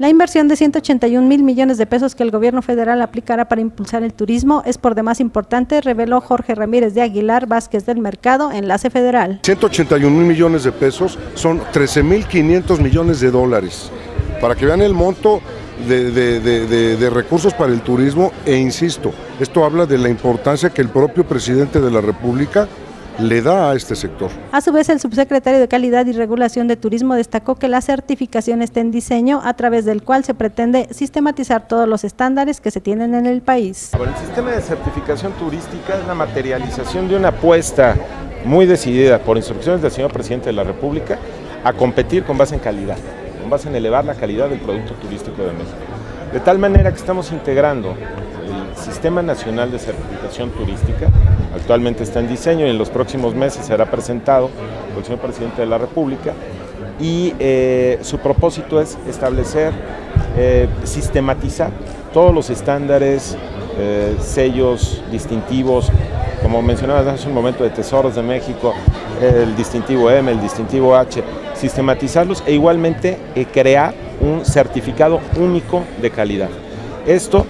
La inversión de 181.000 millones de pesos que el gobierno federal aplicará para impulsar el turismo es por demás importante, reveló Jorge Ramírez de Aguilar Vázquez del Mercado, enlace federal. 181.000 millones de pesos son 13.500 millones de dólares. Para que vean el monto de recursos para el turismo, e insisto, esto habla de la importancia que el propio presidente de la República le da a este sector. A su vez, el subsecretario de Calidad y Regulación de Turismo destacó que la certificación está en diseño, a través del cual se pretende sistematizar todos los estándares que se tienen en el país. El sistema de certificación turística es la materialización de una apuesta muy decidida por instrucciones del señor presidente de la República a competir con base en calidad, con base en elevar la calidad del producto turístico de México. De tal manera que estamos integrando el Sistema Nacional de Certificación Turística, actualmente está en diseño y en los próximos meses será presentado por el señor presidente de la República, y su propósito es establecer, sistematizar todos los estándares, sellos distintivos, como mencionabas hace un momento, de Tesoros de México, el distintivo M, el distintivo H, sistematizarlos e igualmente crear un certificado único de calidad. Esto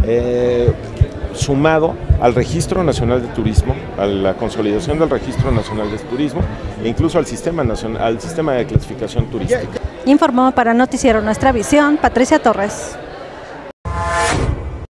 sumado al Registro Nacional de Turismo, a la consolidación del Registro Nacional de Turismo e incluso al sistema de clasificación turística. Informó para Noticiero Nuestra Visión, Patricia Torres.